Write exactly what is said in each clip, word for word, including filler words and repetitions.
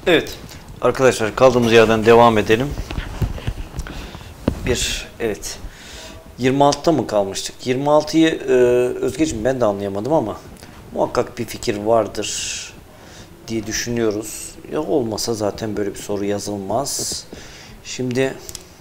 Evet arkadaşlar, kaldığımız yerden devam edelim. Bir evet yirmi altıda mı kalmıştık? yirmi altıyı e, Özgeciğim ben de anlayamadım ama muhakkak bir fikir vardır diye düşünüyoruz. Ya olmasa zaten böyle bir soru yazılmaz. Şimdi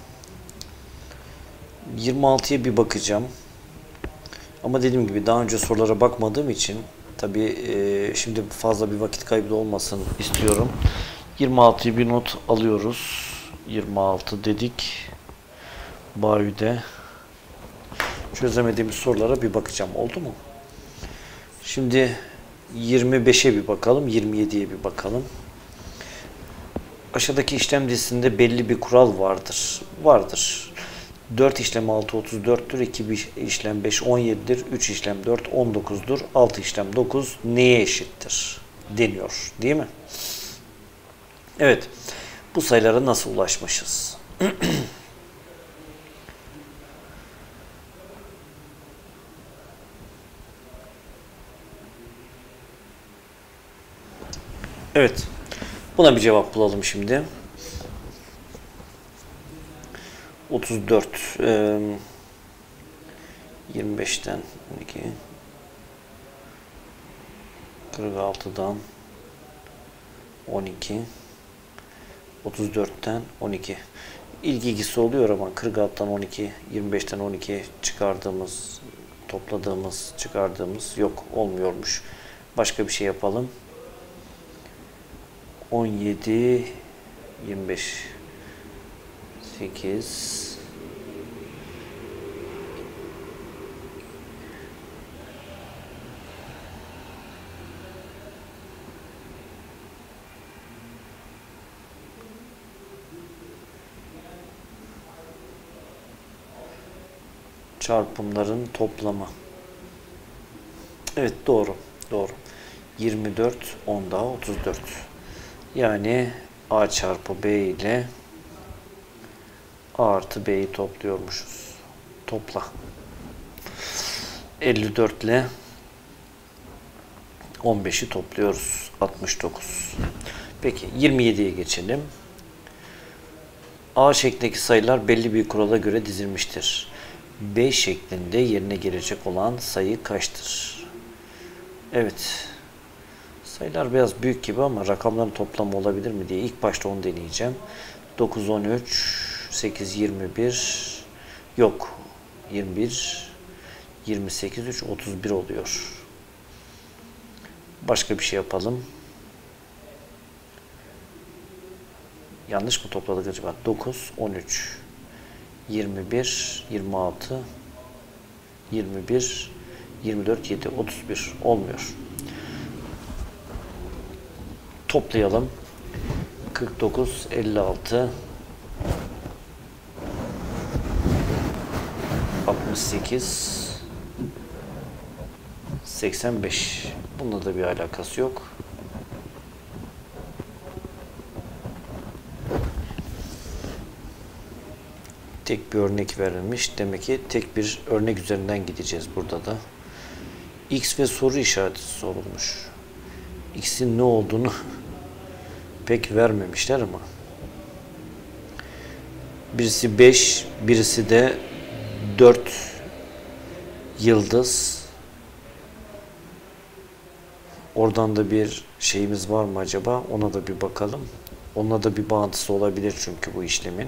yirmi altıya bir bakacağım. Ama dediğim gibi daha önce sorulara bakmadığım için tabii e, şimdi fazla bir vakit kaybı olmasın istiyorum. yirmi altıyı bir not alıyoruz. yirmi altı dedik. Bayü'de çözemediğimiz sorulara bir bakacağım. Oldu mu? Şimdi yirmi beşe bir bakalım. yirmi yediye bir bakalım. Aşağıdaki işlem dizisinde belli bir kural vardır. Vardır. dört işlem altı otuz dörttür. iki işlem beş on yedidir. üç işlem dört on dokuzdur. altı işlem dokuz neye eşittir? Deniyor. Değil mi? Evet. Bu sayılara nasıl ulaşmışız? Evet. Buna bir cevap bulalım şimdi. otuz dört e, yirmi beşten on iki kırk altıdan on iki otuz dörtten on iki. İlk ikisi oluyor ama kırk altıdan on iki, yirmi beşten on iki çıkardığımız, topladığımız, çıkardığımız yok, olmuyormuş. Başka bir şey yapalım. on yedi, yirmi beş, sekiz, çarpımların toplamı. Evet, doğru. Doğru. yirmi dört, on daha otuz dört. Yani A çarpı B ile A artı B'yi topluyormuşuz. Topla. elli dört ile on beşi topluyoruz. altmış dokuz. Peki yirmi yediye geçelim. A şeklindeki sayılar belli bir kurala göre dizilmiştir. B şeklinde yerine gelecek olan sayı kaçtır? Evet. Sayılar biraz büyük gibi ama rakamların toplamı olabilir mi diye ilk başta onu deneyeceğim. dokuz, on üç, sekiz, yirmi bir, yok. yirmi bir, yirmi sekiz, üç, otuz bir oluyor. Başka bir şey yapalım. Yanlış mı topladık acaba? dokuz, on üç, yirmi bir, yirmi altı, yirmi bir, yirmi dört, yedi, otuz bir olmuyor. Toplayalım. kırk dokuz, elli altı, altmış sekiz, seksen beş. Bununla da bir alakası yok. Tek bir örnek verilmiş. Demek ki tek bir örnek üzerinden gideceğiz burada da. X ve soru işareti sorulmuş. X'in ne olduğunu pek vermemişler ama. Birisi beş, birisi de dört yıldız. Oradan da bir şeyimiz var mı acaba? Ona da bir bakalım. Onunla da bir bağıntısı olabilir çünkü bu işlemin.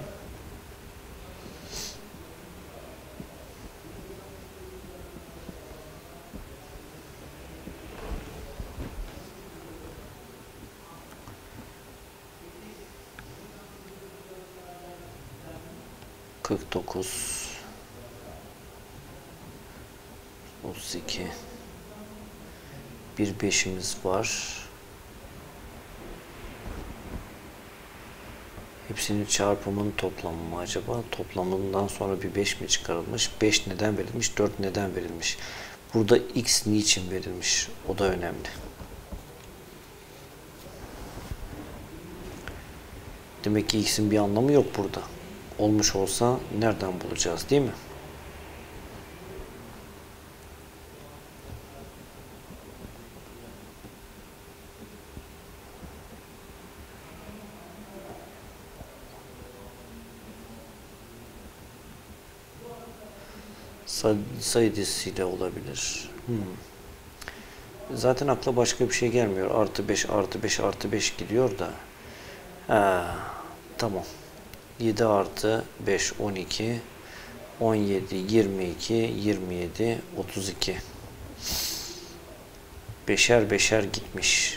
kırk dokuz, otuz iki, bir beşimiz var. Hepsinin çarpımının toplamı mı acaba? Toplamından sonra bir beş mi çıkarılmış? beş neden verilmiş? dört neden verilmiş? Burada x niçin verilmiş? O da önemli. Demek ki x'in bir anlamı yok burada. Olmuş olsa nereden bulacağız, değil mi? sayı dizisiyle olabilir. Hmm. Zaten akla başka bir şey gelmiyor. Artı beş, artı beş, artı beş gidiyor da. Ha, tamam. yedi artı beş, on iki. on yedi, yirmi iki, yirmi yedi, otuz iki. Beşer beşer gitmiş.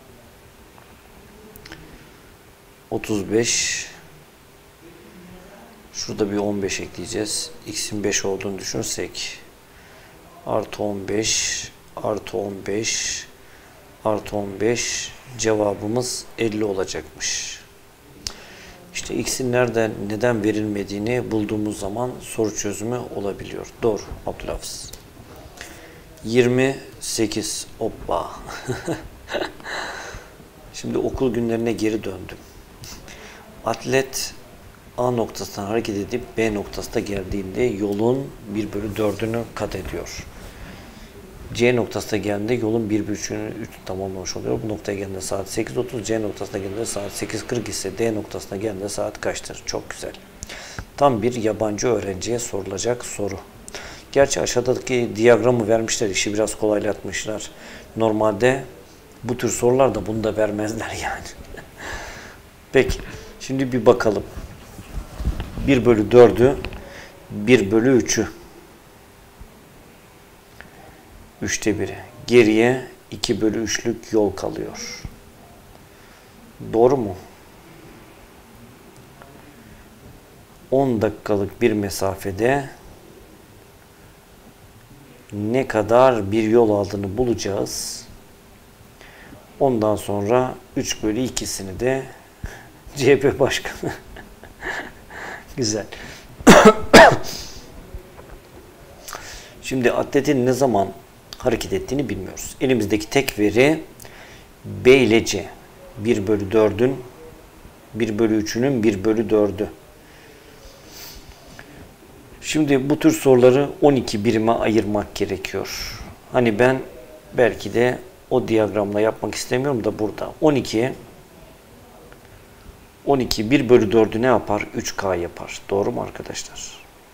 otuz beş. Şurada bir on beş ekleyeceğiz. X'in beş olduğunu düşünürsek. Artı on beş. Artı on beş. Artı on beş. Cevabımız elli olacakmış. İşte X'in nereden, neden verilmediğini bulduğumuz zaman soru çözümü olabiliyor. Doğru Abdülhafiz. yirmi sekiz. Hoppa. Şimdi okul günlerine geri döndüm. Atlet A noktasından hareket edip B noktasına geldiğinde yolun bir bölü dördünü kat ediyor. C noktasına geldiğinde yolun bir bölü üçünü tamamlamış oluyor. Bu noktaya geldiğinde saat sekiz otuz, C noktasına geldiğinde saat sekiz kırk ise D noktasına geldiğinde saat kaçtır? Çok güzel. Tam bir yabancı öğrenciye sorulacak soru. Gerçi aşağıdaki diyagramı vermişler, işi biraz kolaylatmışlar. Normalde bu tür sorular da bunu da vermezler yani. Peki, şimdi bir bakalım. bir bölü dördü, bir bölü üçü. üçte biri. Geriye iki bölü üçlük yol kalıyor. Doğru mu? on dakikalık bir mesafede ne kadar bir yol aldığını bulacağız. Ondan sonra üç bölü ikisini de C H P Başkanı. Güzel. Şimdi atletin ne zaman hareket ettiğini bilmiyoruz. Elimizdeki tek veri B ile C. bir bölü dördün bir bölü üçünün bir bölü dördü. Şimdi bu tür soruları on iki birime ayırmak gerekiyor. Hani ben belki de o diyagramla yapmak istemiyorum da burada. on iki on iki bir bölü dördü ne yapar? üç K yapar. Doğru mu arkadaşlar?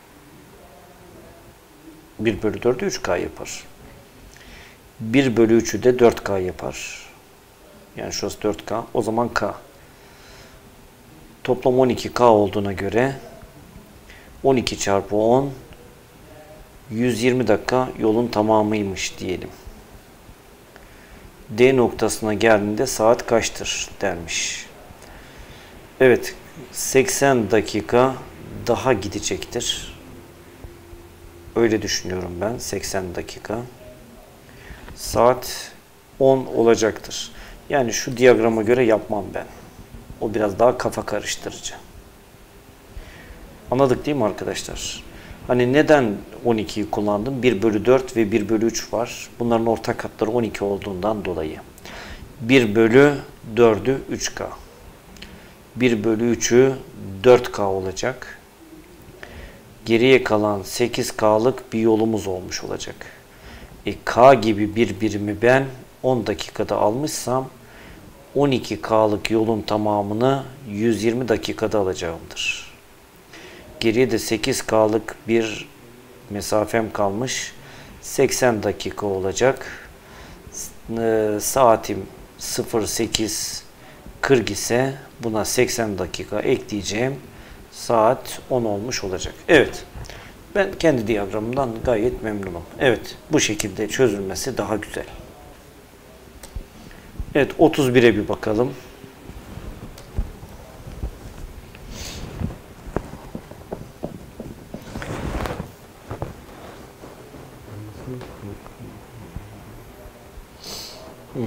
bir bölü dördü üç K yapar. bir bölü üçü de dört K yapar. Yani şurası dört K. O zaman K. Toplam on iki K olduğuna göre on iki çarpı on yüz yirmi dakika yolun tamamıymış diyelim. D noktasına geldiğinde saat kaçtır dermiş. Evet, seksen dakika daha gidecektir. Öyle düşünüyorum ben. seksen dakika. Saat on olacaktır. Yani şu diyagrama göre yapmam ben. O biraz daha kafa karıştırıcı. Anladık değil mi arkadaşlar? Hani neden on ikiyi kullandım? bir bölü dört ve bir bölü üç var. Bunların ortak katları on iki olduğundan dolayı. bir bölü dördü üç K. bir bölü üçü dört K olacak. Geriye kalan sekiz K'lık bir yolumuz olmuş olacak. E, K gibi bir birimi ben on dakikada almışsam on iki K'lık yolun tamamını yüz yirmi dakikada alacağımdır. Geriye de sekiz K'lık bir mesafem kalmış. seksen dakika olacak. E, saatim sıfır sekiz kırk ise buna seksen dakika ekleyeceğim. Saat on olmuş olacak. Evet. Ben kendi diyagramımdan gayet memnunum. Evet. Bu şekilde çözülmesi daha güzel. Evet. otuz bire bir bakalım. Hmm.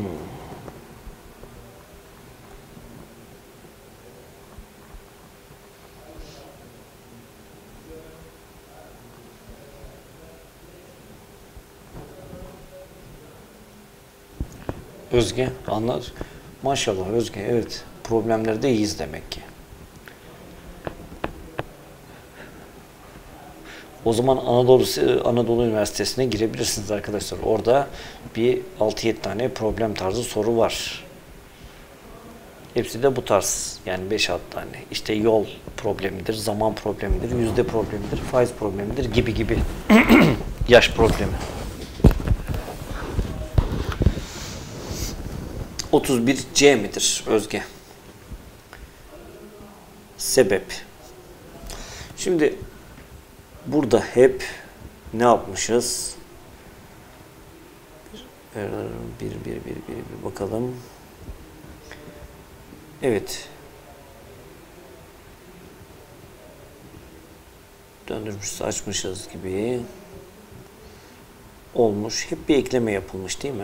Özge, anlar. Maşallah Özge, evet. Problemlerde iyiyiz demek ki. O zaman Anadolu Anadolu Üniversitesi'ne girebilirsiniz arkadaşlar. Orada bir altı yedi tane problem tarzı soru var. Hepsi de bu tarz. Yani beş altı tane. İşte yol problemidir, zaman problemidir, yüzde problemidir, faiz problemidir gibi gibi. Yaş problemi. otuz bir C midir Özge? Sebep. Şimdi burada hep ne yapmışız? Bir, bir, bir, bir, bir bakalım. Evet. Döndürmüşüz, açmışız gibi olmuş. Hep bir ekleme yapılmış değil mi?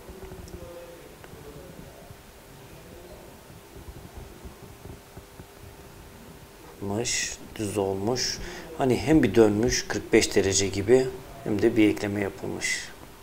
Düz olmuş. Hani hem bir dönmüş kırk beş derece gibi hem de bir ekleme yapılmış.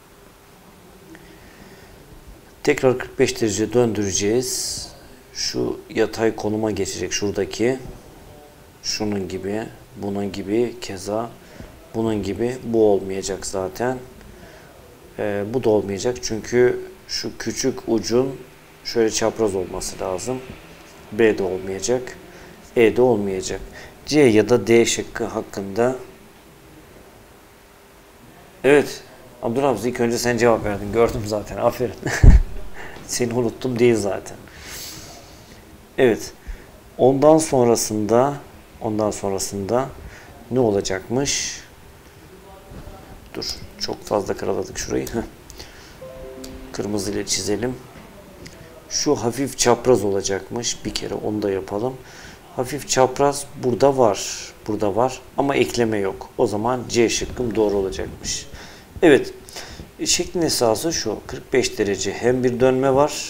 Tekrar kırk beş derece döndüreceğiz. Şu yatay konuma geçecek şuradaki. Şunun gibi, bunun gibi, keza bunun gibi. Bu olmayacak zaten. Ee, bu da olmayacak çünkü şu küçük ucun şöyle çapraz olması lazım. B de olmayacak. E de olmayacak. C ya da D şıkkı hakkında. Evet. Abdurrahman ilk önce sen cevap verdin. Gördüm zaten. Aferin. Seni unuttum değil zaten. Evet. Ondan sonrasında ondan sonrasında ne olacakmış? Dur. Çok fazla karaladık şurayı. Kırmızı ile çizelim. Şu hafif çapraz olacakmış. Bir kere onu da yapalım. Hafif çapraz burada var. Burada var. Ama ekleme yok. O zaman C şıkkım doğru olacakmış. Evet. Şeklin esası şu. kırk beş derece hem bir dönme var.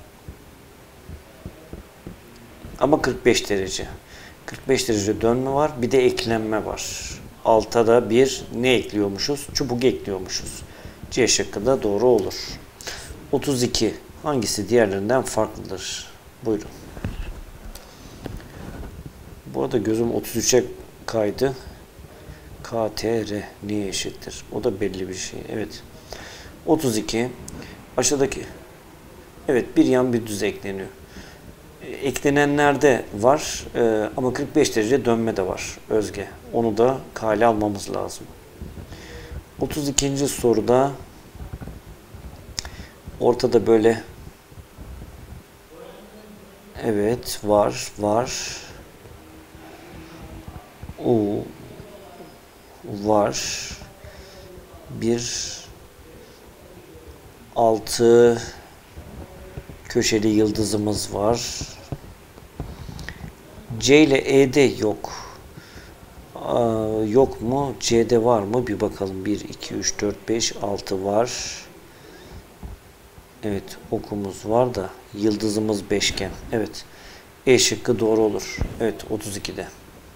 Ama kırk beş derece. kırk beş derece dönme var. Bir de eklenme var. Alta da bir ne ekliyormuşuz? Çubuk ekliyormuşuz. C şıkkı da doğru olur. otuz iki. Hangisi diğerlerinden farklıdır? Buyurun. Bu arada gözüm otuz üçe kaydı. K T R niye eşittir? O da belli bir şey. Evet. otuz iki. Aşağıdaki. Evet, bir yan bir düz ekleniyor. Eklenenlerde var ee, ama kırk beş derece dönme de var Özge. Onu da kale almamız lazım. otuz ikinci soruda ortada böyle evet var var U var bir altı köşeli yıldızımız var. C ile E'de yok. Aa, yok mu? C'de var mı? Bir bakalım. bir, iki, üç, dört, beş, altı var. Evet. Okumuz var da yıldızımız beşgen. Evet. E şıkkı doğru olur. Evet. otuz ikide.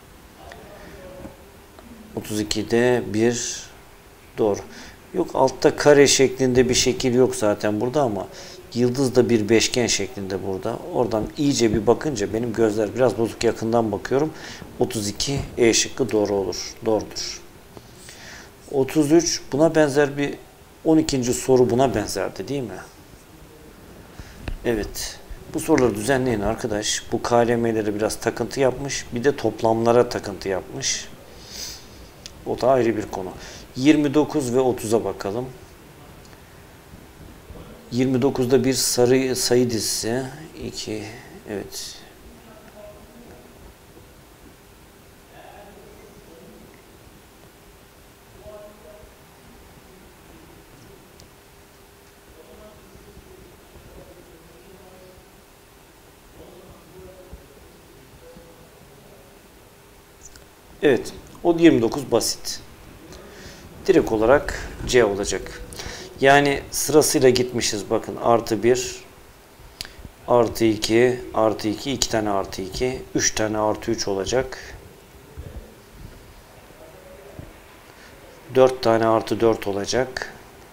otuz ikide bir doğru. Yok, altta kare şeklinde bir şekil yok zaten burada ama yıldız da bir beşgen şeklinde burada. Oradan iyice bir bakınca benim gözler biraz bozuk, yakından bakıyorum. otuz iki E şıkkı doğru olur. Doğrudur. otuz üç buna benzer bir on ikinci soru buna benzerdi değil mi? Evet. Bu soruları düzenleyin arkadaş. Bu K L M'lere biraz takıntı yapmış. Bir de toplamlara takıntı yapmış. O da ayrı bir konu. yirmi dokuz ve otuza bakalım. yirmi dokuzda bir sarı sayı dizisi. iki. Evet. Evet. O yirmi dokuz basit. Direkt olarak C olacak. Yani sırasıyla gitmişiz. Bakın artı bir, artı iki, artı iki, iki tane artı iki, üç tane artı üç olacak. dört tane artı dört olacak.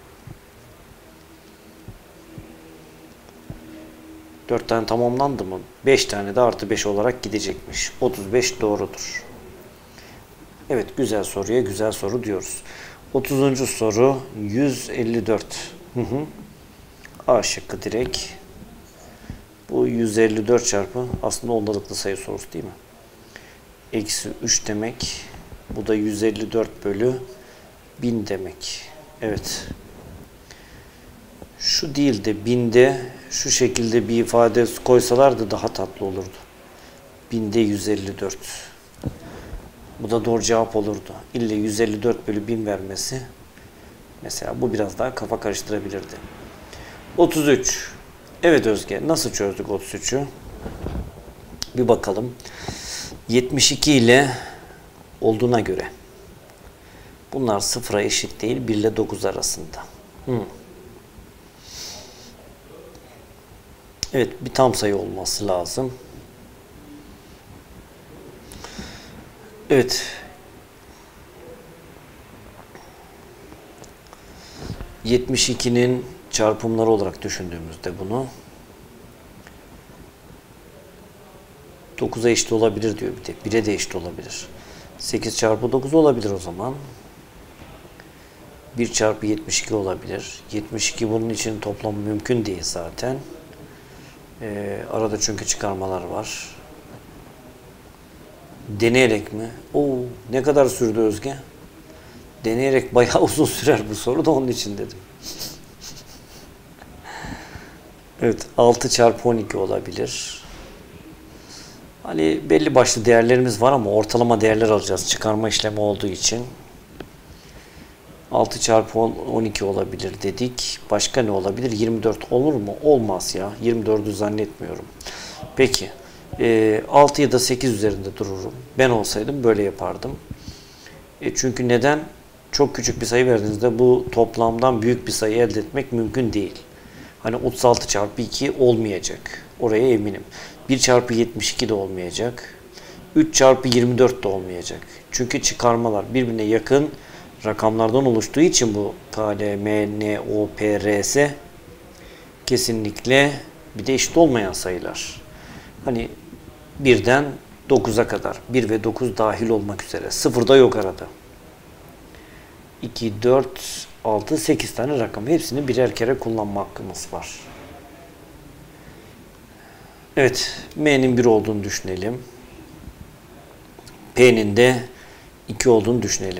dört tane tamamlandı mı? beş tane de artı beş olarak gidecekmiş. otuz beş doğrudur. Evet, güzel soruya güzel soru diyoruz. otuzuncu soru yüz elli dört. Hı hı. A şıkkı direkt. Bu yüz elli dört çarpı aslında ondalıklı sayı sorusu değil mi? Eksi üç demek. Bu da yüz elli dört bölü bin demek. Evet. Şu değil de binde şu şekilde bir ifade koysalardı daha tatlı olurdu. Binde yüz elli dört. Bu da doğru cevap olurdu. İlle yüz elli dört bölü bin vermesi. Mesela bu biraz daha kafa karıştırabilirdi. otuz üç. Evet Özge, nasıl çözdük otuz üçü? Bir bakalım. yetmiş iki ile olduğuna göre. Bunlar sıfıra eşit değil, bir ile dokuz arasında. Hmm. Evet, bir tam sayı olması lazım. Evet. yetmiş ikinin çarpımları olarak düşündüğümüzde bunu dokuza eşit olabilir diyor bir de. bire de eşit olabilir. sekiz çarpı dokuz olabilir o zaman. bir çarpı yetmiş iki olabilir. yetmiş iki bunun için toplam mümkün değil zaten. Ee, arada çünkü çıkarmalar var. Deneyerek mi? Oo, ne kadar sürdü Özge? Deneyerek bayağı uzun sürer bu soru da onun için dedim. Evet, altı çarpı on iki olabilir. Hani belli başlı değerlerimiz var ama ortalama değerler alacağız çıkarma işlemi olduğu için. altı çarpı on iki olabilir dedik. Başka ne olabilir? yirmi dört olur mu? Olmaz ya. yirmi dördü zannetmiyorum. Peki. E, altı ya da sekiz üzerinde dururum. Ben olsaydım böyle yapardım. E, çünkü neden? Çok küçük bir sayı verdiğinizde bu toplamdan büyük bir sayı elde etmek mümkün değil. Hani otuz altı çarpı iki olmayacak. Oraya eminim. bir çarpı yetmiş iki de olmayacak. üç çarpı yirmi dört de olmayacak. Çünkü çıkarmalar birbirine yakın rakamlardan oluştuğu için bu K, L, M, N, O, P, R, S kesinlikle bir de eşit olmayan sayılar. Hani birden dokuza kadar. bir ve dokuz dahil olmak üzere. sıfır da yok arada. iki, dört, altı, sekiz tane rakam. Hepsini birer kere kullanma hakkımız var. Evet. M'nin bir olduğunu düşünelim. P'nin de iki olduğunu düşünelim.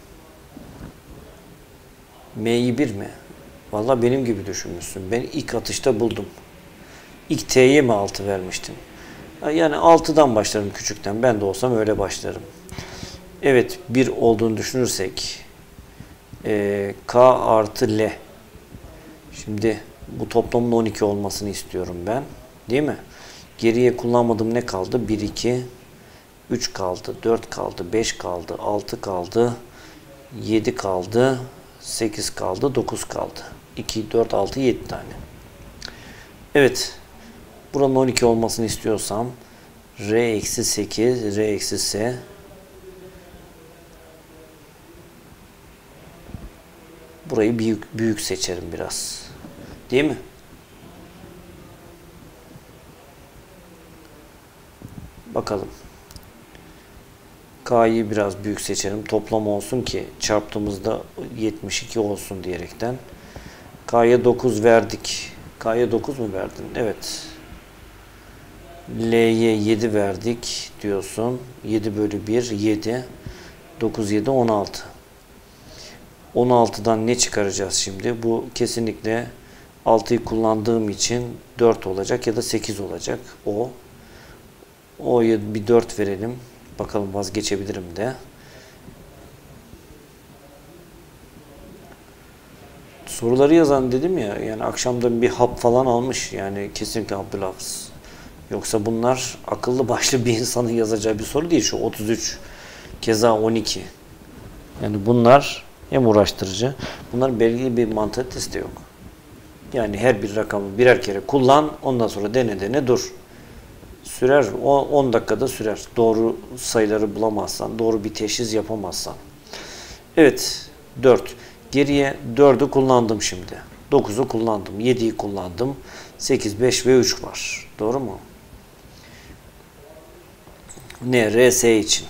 M'yi bir mi? Vallahi benim gibi düşünmüşsün. Ben ilk atışta buldum. İlk T'ye mi altı vermiştim? Yani altıdan başlarım küçükten. Ben de olsam öyle başlarım. Evet. bir olduğunu düşünürsek e, K artı L. Şimdi bu toplamın on iki olmasını istiyorum ben. Değil mi? Geriye kullanmadığım ne kaldı? bir, iki, üç kaldı. dört kaldı. beş kaldı. altı kaldı. yedi kaldı. sekiz kaldı. dokuz kaldı. iki, dört, altı, yedi tane. Evet. Buranın on iki olmasını istiyorsam R eksi sekiz, R eksi S. Burayı büyük, büyük seçerim biraz. Değil mi? Bakalım. K'yı biraz büyük seçerim. Toplam olsun ki çarptığımızda yetmiş iki olsun diyerekten. K'ya dokuz verdik. K'ya dokuz mu verdin? Evet. L'ye yedi verdik diyorsun. yedi bölü bir, yedi. dokuz, yedi, on altı. on altıdan ne çıkaracağız şimdi? Bu kesinlikle altıyı kullandığım için dört olacak ya da sekiz olacak. O. O'ya bir dört verelim. Bakalım vazgeçebilirim de. Soruları yazan dedim ya, yani akşamda bir hap falan almış. Yani kesinlikle Abdülhafız. Yoksa bunlar akıllı başlı bir insanın yazacağı bir soru değil. Şu otuz üç, keza on iki. Yani bunlar hem uğraştırıcı. Bunların belirli bir mantalitesi de yok. Yani her bir rakamı birer kere kullan, ondan sonra dene dene dur. Sürer, on dakikada sürer. Doğru sayıları bulamazsan, doğru bir teşhis yapamazsan. Evet, dört. Geriye dördü kullandım şimdi. dokuzu kullandım, yediyi kullandım. sekiz, beş ve üç var. Doğru mu? Ne? R S için.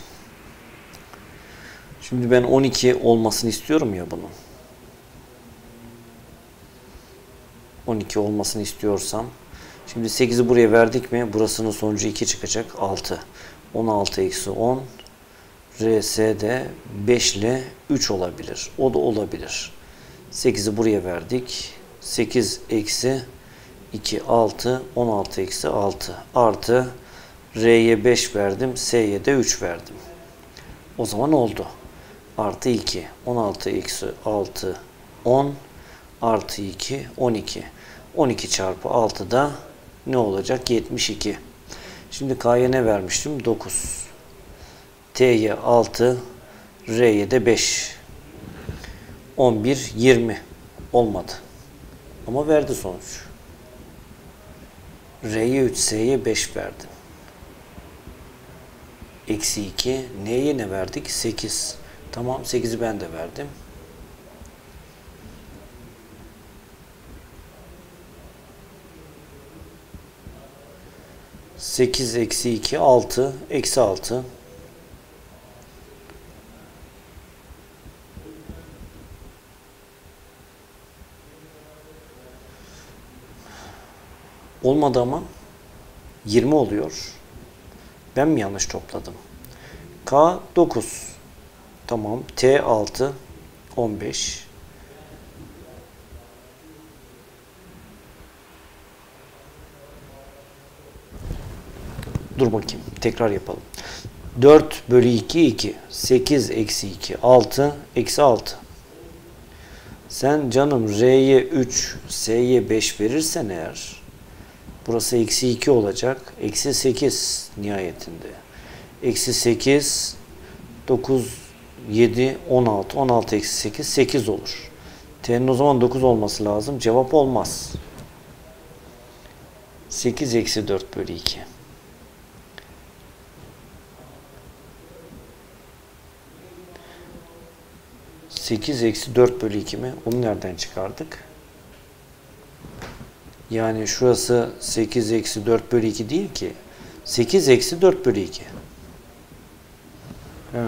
Şimdi ben on iki olmasını istiyorum ya bunun. on iki olmasını istiyorsam Şimdi sekizi buraya verdik mi? Burasının sonucu iki çıkacak. altı. on altı eksi on. R S de beş ile üç olabilir. O da olabilir. sekizi buraya verdik. sekiz eksi iki, altı. on altı eksi altı. Artı R'ye beş verdim. S'ye de üç verdim. O zaman oldu. Artı iki. on altı eksi altı, on. Artı iki, on iki. on iki çarpı altı da ne olacak? yetmiş iki. Şimdi K'ya ne vermiştim? dokuz. T'ye altı. R'ye de beş. on bir, yirmi. Olmadı. Ama verdi sonuç. R'ye üç, S'ye beş verdim. Eksi iki. N'ye ne verdik? sekiz. Tamam, sekizi ben de verdim. sekiz eksi iki, altı. Eksi altı. Olmadı ama. yirmi oluyor. Ben mi yanlış topladım? K dokuz. Tamam. T altı. on beş. Dur bakayım. Tekrar yapalım. dört bölü iki, iki. sekiz eksi iki, altı. Eksi altı. Sen canım R'ye üç, S'ye beş verirsen eğer, burası eksi iki olacak. Eksi sekiz nihayetinde. Eksi sekiz, dokuz, yedi, on altı. on altı eksi sekiz, sekiz olur. T'nin o zaman dokuz olması lazım. Cevap olmaz. sekiz eksi dört bölü iki. sekiz eksi dört bölü iki mi? Onu nereden çıkardık? Yani şurası sekiz eksi dört bölü iki değil ki. sekiz eksi dört bölü iki. Ha.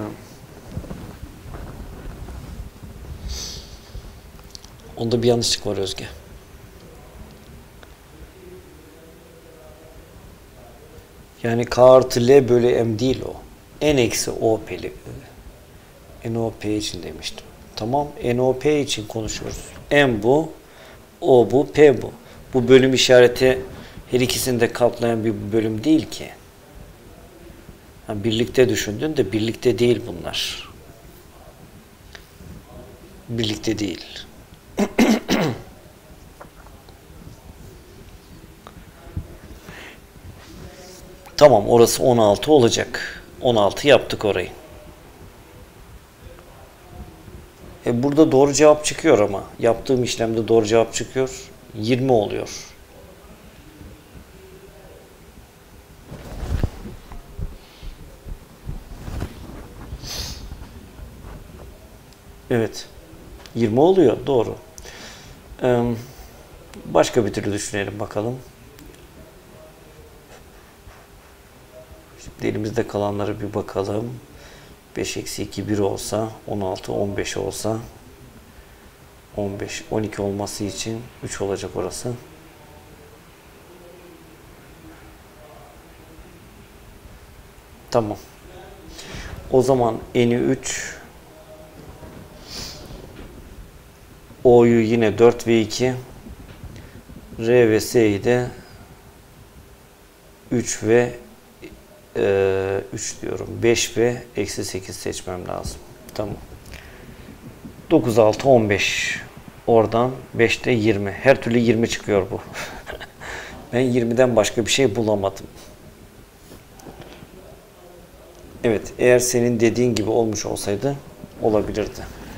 Onda bir yanlışlık var Özge. Yani K artı L bölü M değil o. N eksi O P'li. N O P için demiştim. Tamam. N O P için konuşuyoruz. M bu. O bu. P bu. Bu bölüm işareti her ikisini de kaplayan bir bölüm değil ki. Ha, birlikte düşündün de birlikte değil bunlar. Birlikte değil. Tamam, orası on altı olacak. on altı yaptık orayı. E burada doğru cevap çıkıyor ama. Yaptığım işlemde doğru cevap çıkıyor. yirmi oluyor. Evet. yirmi oluyor. Doğru. Ee, başka bir türlü düşünelim bakalım. Şimdi elimizde kalanlara bir bakalım. beş eksi iki bir olsa, on altı, on beş olsa, on beş, on iki olması için üç olacak orası. Tamam. O zaman N'i üç, O'yu yine dört ve iki, R ve S'yi de üç ve e, üç diyorum. beş ve eksi sekiz seçmem lazım. Tamam. dokuz, altı, on beş. Oradan beşte yirmi. Her türlü yirmi çıkıyor bu. Ben yirmiden başka bir şey bulamadım. Evet, eğer senin dediğin gibi olmuş olsaydı olabilirdi.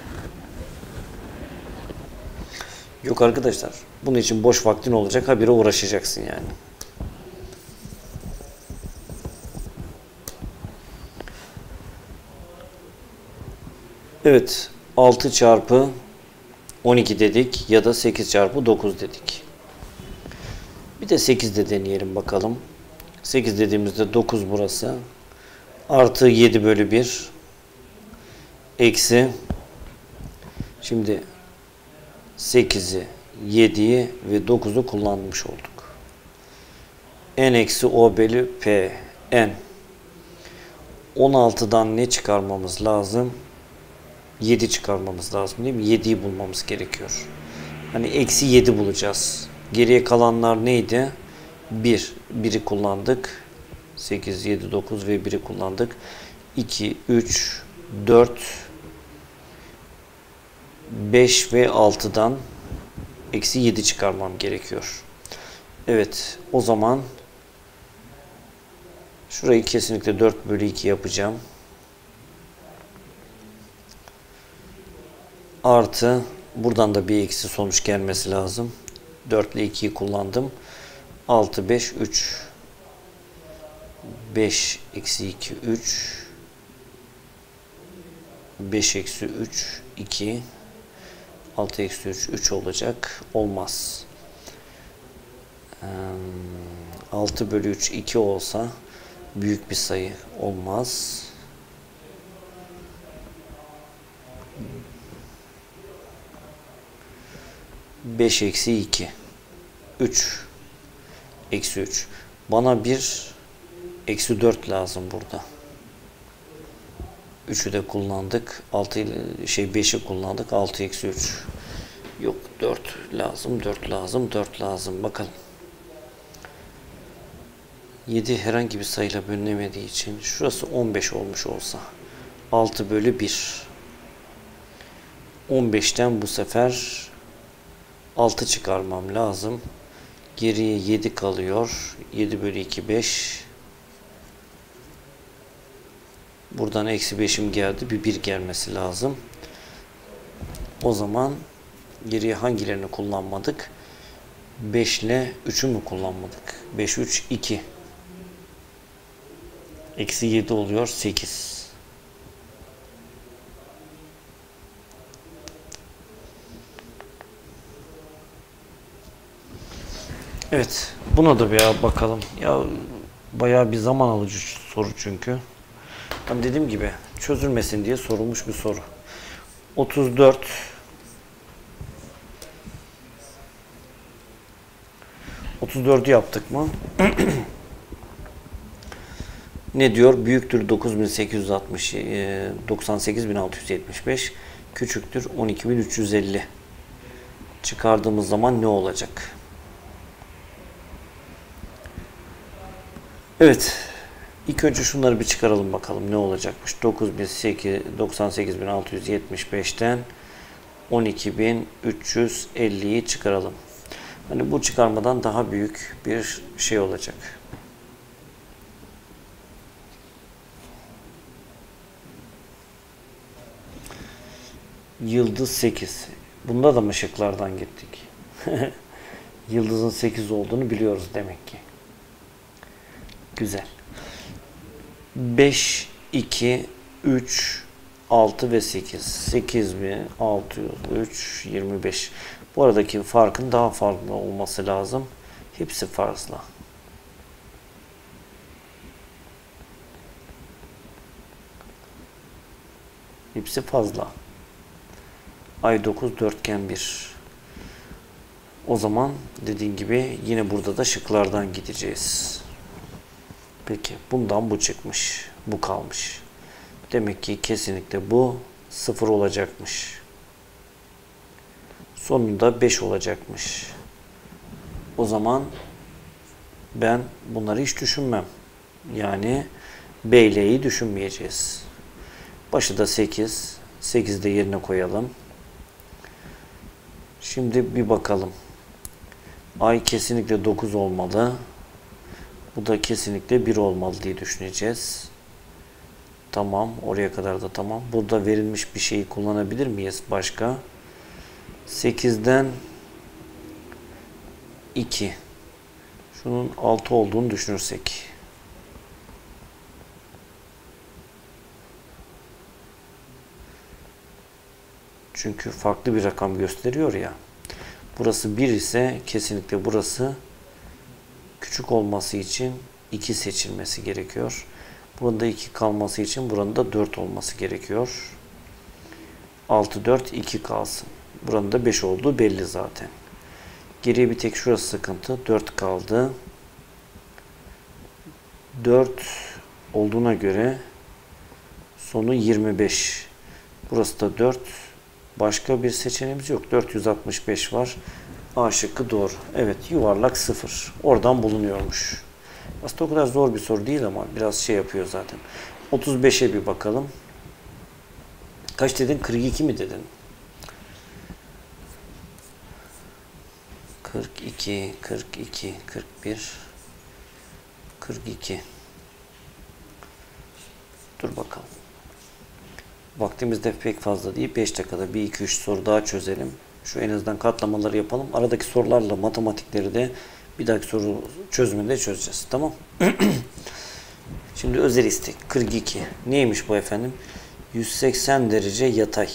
Yok arkadaşlar, bunun için boş vaktin olacak, habire uğraşacaksın yani. Evet, altı çarpı on iki dedik ya da sekiz çarpı dokuz dedik. Bir de sekiz de deneyelim bakalım. sekiz dediğimizde dokuz burası. Artı yedi bölü bir. Eksi. Şimdi sekizi, yediyi ve dokuzu kullanmış olduk. N eksi O bölü P. N. on altıdan ne çıkarmamız lazım? yedi çıkarmamız lazım değil mi? yediyi bulmamız gerekiyor. Hani eksi yedi bulacağız. Geriye kalanlar neydi? bir. biri kullandık. sekiz, yedi, dokuz ve biri kullandık. iki, üç, dört, beş ve altıdan eksi yedi çıkarmam gerekiyor. Evet. O zaman şurayı kesinlikle dört bölü iki yapacağım. Artı buradan da bir eksi sonuç gelmesi lazım. dört ile ikiyi kullandım. altı, beş, üç. beş eksi iki, üç. beş eksi üç, iki. altı eksi üç, üç olacak. Olmaz. altı bölü üç, iki olsa büyük bir sayı olmaz. beş eksi iki. üç. Eksi üç. Bana bir eksi dört lazım burada. üçü de kullandık. altı ile şey beşi kullandık. altı eksi üç. Yok, dört lazım. dört lazım. dört lazım. Bakalım. yedi herhangi bir sayıyla bölünemediği için şurası on beş olmuş olsa altı bölü bir. on beşten bu sefer altı çıkarmam lazım. Geriye yedi kalıyor. yedi bölü iki, beş. Buradan eksi beşim geldi. Bir bir gelmesi lazım. O zaman geriye hangilerini kullanmadık? beş ile üçü mü kullanmadık? beş, üç, iki. Eksi yedi oluyor. sekiz. Evet. Buna da bir bakalım. Ya bayağı bir zaman alıcı soru çünkü. Ben dediğim gibi çözülmesin diye sorulmuş bir soru. otuz dört otuz dördü yaptık mı? Ne diyor? Büyüktür dokuz bin sekiz yüz altmış, doksan sekiz bin altı yüz yetmiş beş, küçüktür on iki bin üç yüz elli. Çıkardığımız zaman ne olacak? Evet. İlk önce şunları bir çıkaralım bakalım ne olacakmış. doksan sekiz bin altı yüz yetmiş beşten on iki bin üç yüz elliyi çıkaralım. Hani bu çıkarmadan daha büyük bir şey olacak. Yıldız sekiz. Bunda da mı şıklardan gittik? Yıldızın sekiz olduğunu biliyoruz demek ki. Güzel. beş, iki, üç, altı ve sekiz. sekiz bin altı yüz üç, yirmi beş. Bu aradaki farkın daha fazla olması lazım. Hepsi fazla. Hepsi fazla. Ay dokuz, dörtgen bir. O zaman dediğim gibi yine burada da şıklardan gideceğiz. Peki bundan bu çıkmış. Bu kalmış. Demek ki kesinlikle bu sıfır olacakmış. Sonunda beş olacakmış. O zaman ben bunları hiç düşünmem. Yani B ile I'yi düşünmeyeceğiz. Başı da sekiz. sekizi de yerine koyalım. Şimdi bir bakalım. Ay kesinlikle dokuz olmalı. Bu da kesinlikle bir olmalı diye düşüneceğiz. Tamam. Oraya kadar da tamam. Burada verilmiş bir şeyi kullanabilir miyiz başka? sekizden iki. Şunun altı olduğunu düşünürsek. Çünkü farklı bir rakam gösteriyor ya. Burası bir ise kesinlikle burası küçük olması için iki seçilmesi gerekiyor. Burada iki kalması için buranın da dört olması gerekiyor. altı, dört, iki kalsın. Buranın da beş olduğu belli zaten. Geriye bir tek şurası sıkıntı. dört kaldı. dört olduğuna göre sonu yirmi beş. Burası da dört. Başka bir seçeneğimiz yok. dört yüz altmış beş var. A şıkkı doğru. Evet, yuvarlak sıfır. Oradan bulunuyormuş. Aslında o kadar zor bir soru değil ama biraz şey yapıyor zaten. otuz beşe bir bakalım. Kaç dedin? kırk iki mi dedin? kırk iki, kırk iki, kırk bir, kırk iki. Dur bakalım. Vaktimiz de pek fazla değil. beş dakikada bir iki üç soru daha çözelim. Şu en azından katlamaları yapalım. Aradaki sorularla matematikleri de bir dahaki soru çözümünde çözeceğiz. Tamam. Şimdi özel istek. kırk iki. Neymiş bu efendim? yüz seksen derece yatay.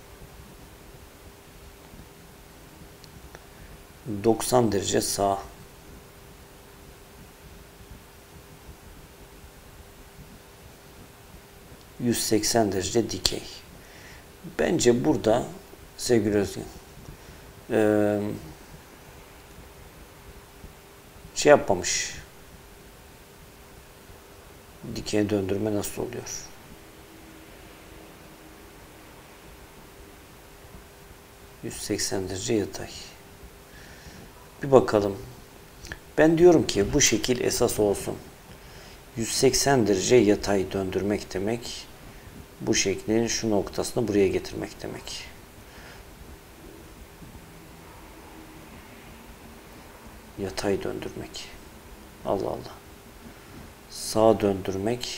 doksan derece sağ. yüz seksen derece dikey. Bence burada sevgili Özgün ee, şey yapmamış. Dikey döndürme nasıl oluyor? yüz seksen derece yatay. Bir bakalım. Ben diyorum ki bu şekil esas olsun. yüz seksen derece yatay döndürmek demek, bu şeklin şu noktasını buraya getirmek demek. Yatay döndürmek. Allah Allah. Sağa döndürmek.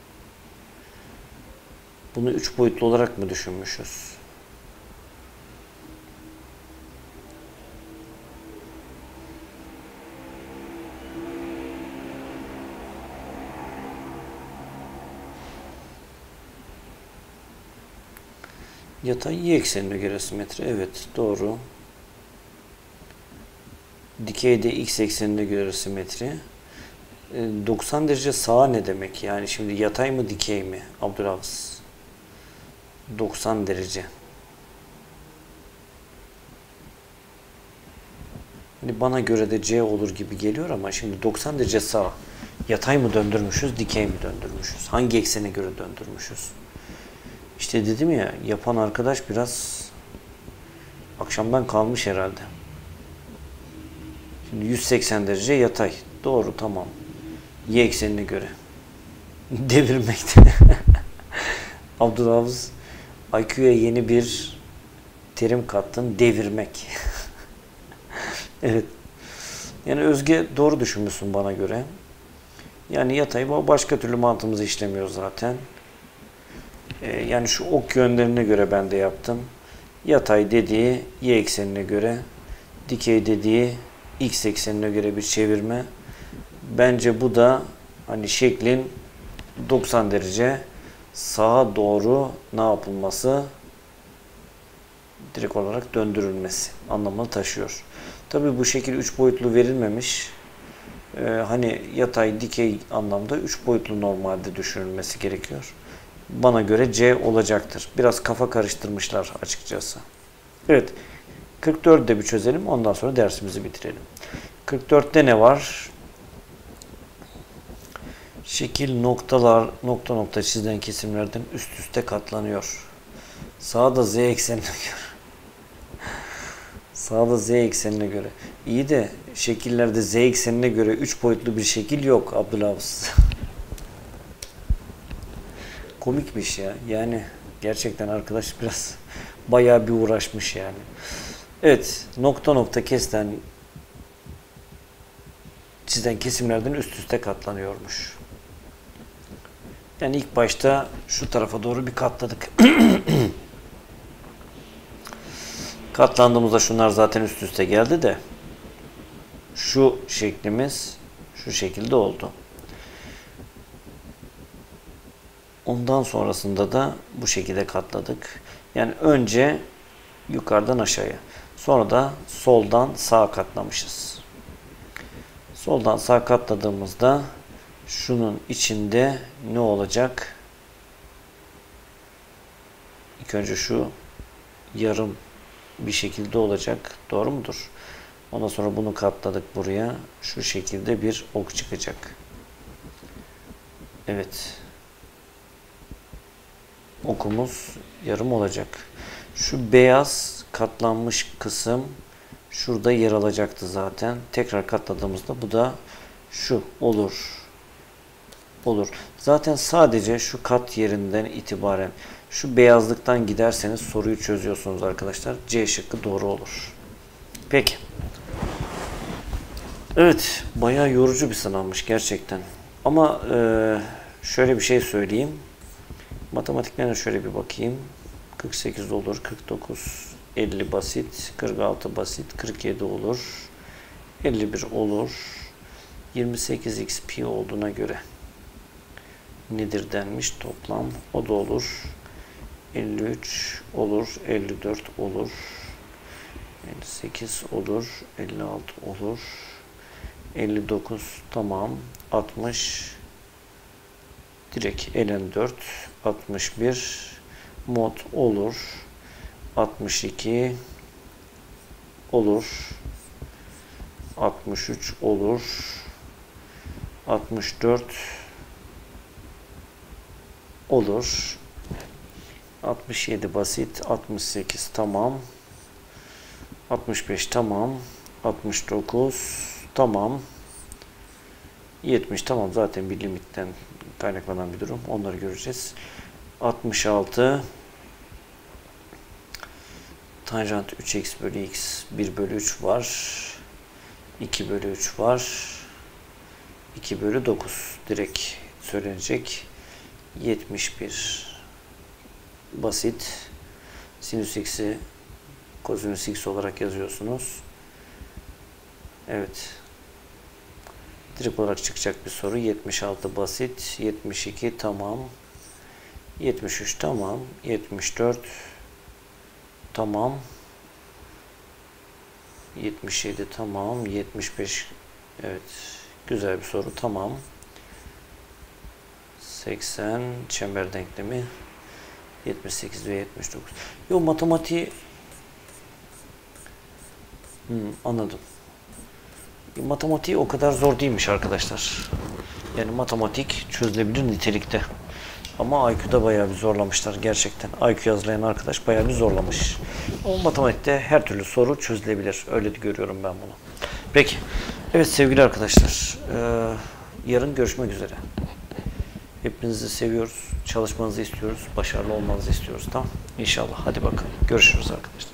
Bunu üç boyutlu olarak mı düşünmüşüz? Yatay y eksenine göre simetri. Evet, doğru. Dikeyde x eksenine göre simetri. doksan derece sağa ne demek? Yani şimdi yatay mı dikey mi? Abdülhafız. doksan derece. Hani bana göre de C olur gibi geliyor ama şimdi doksan derece sağ. Yatay mı döndürmüşüz, dikey mi döndürmüşüz? Hangi eksene göre döndürmüşüz? İşte dedim ya, yapan arkadaş biraz akşamdan kalmış herhalde. Şimdi yüz seksen derece yatay. Doğru, tamam. Y eksenine göre. Devirmekte. Abdülhafız I Q'ya yeni bir terim kattın. Devirmek. Evet. Yani Özge doğru düşünmüşsün bana göre. Yani yatay başka türlü mantığımızı işlemiyor zaten. Ee, yani şu ok yönlerine göre ben de yaptım. Yatay dediği y eksenine göre, dikey dediği x eksenine göre bir çevirme. Bence bu da hani şeklin doksan derece sağa doğru ne yapılması? Direkt olarak döndürülmesi anlamını taşıyor. Tabii bu şekil üç boyutlu verilmemiş. Ee, hani yatay, dikey anlamda üç boyutlu normalde düşünülmesi gerekiyor. Bana göre C olacaktır. Biraz kafa karıştırmışlar açıkçası. Evet. kırk dördü de bir çözelim. Ondan sonra dersimizi bitirelim. kırk dörtte ne var? Şekil noktalar, nokta nokta çizilen kesimlerden üst üste katlanıyor. Sağda z eksenine göre. Sağda z eksenine göre. İyi de şekillerde z eksenine göre üç boyutlu bir şekil yok Abdülhafız. Komikmiş ya. Yani gerçekten arkadaş biraz bayağı bir uğraşmış yani. Evet. Nokta nokta kesilen çizilen kesimlerden üst üste katlanıyormuş. Yani ilk başta şu tarafa doğru bir katladık. Katlandığımızda şunlar zaten üst üste geldi de şu şeklimiz şu şekilde oldu. Ondan sonrasında da bu şekilde katladık. Yani önce yukarıdan aşağıya. Sonra da soldan sağa katlamışız. Soldan sağa katladığımızda şunun içinde ne olacak? İlk önce şu yarım bir şekilde olacak. Doğru mudur? Ondan sonra bunu katladık buraya. Şu şekilde bir ok çıkacak. Evet. Okumuz yarım olacak. Şu beyaz katlanmış kısım şurada yer alacaktı zaten. Tekrar katladığımızda bu da şu olur. Olur. Zaten sadece şu kat yerinden itibaren şu beyazlıktan giderseniz soruyu çözüyorsunuz arkadaşlar. C şıkkı doğru olur. Peki. Evet. Bayağı yorucu bir sınavmış gerçekten. Ama e, şöyle bir şey söyleyeyim. Matematiklerine şöyle bir bakayım. kırk sekiz olur. kırk dokuz, elli basit. kırk altı basit. kırk yedi olur. elli bir olur. yirmi sekiz x pi olduğuna göre nedir denmiş toplam. O da olur. elli üç olur. elli dört olur. elli sekiz olur. elli altı olur. elli dokuz tamam. altmış direkt elli dört. altmış bir mod olur. altmış iki olur. altmış üç olur. altmış dört olur. altmış yedi basit. altmış sekiz tamam. altmış beş tamam. altmış dokuz tamam. yetmiş tamam. Zaten bir limitten kaynaklanan bir durum. Onları göreceğiz. altmış altı tanjant üç x bölü x bir bölü üç var. iki bölü üç var. iki bölü dokuz direkt söylenecek. yetmiş bir basit. Sinüs x'i kosinüs x olarak yazıyorsunuz. Evet. Direkt olarak çıkacak bir soru. yetmiş altı basit. yetmiş iki tamam. yetmiş üç tamam. yetmiş dört tamam. yetmiş yedi tamam. yetmiş beş evet. Güzel bir soru. Tamam. seksen çember denklemi. yetmiş sekiz ve yetmiş dokuz. Yo matematiği hmm, anladım. Matematiği o kadar zor değilmiş arkadaşlar. Yani matematik çözülebilir nitelikte. Ama I Q'da bayağı bir zorlamışlar gerçekten. I Q yazılayan arkadaş bayağı bir zorlamış. Ama matematikte her türlü soru çözülebilir. Öyle de görüyorum ben bunu. Peki. Evet sevgili arkadaşlar. Ee, yarın görüşmek üzere. Hepinizi seviyoruz. Çalışmanızı istiyoruz. Başarılı olmanızı istiyoruz. Tamam. İnşallah. Hadi bakalım. Görüşürüz arkadaşlar.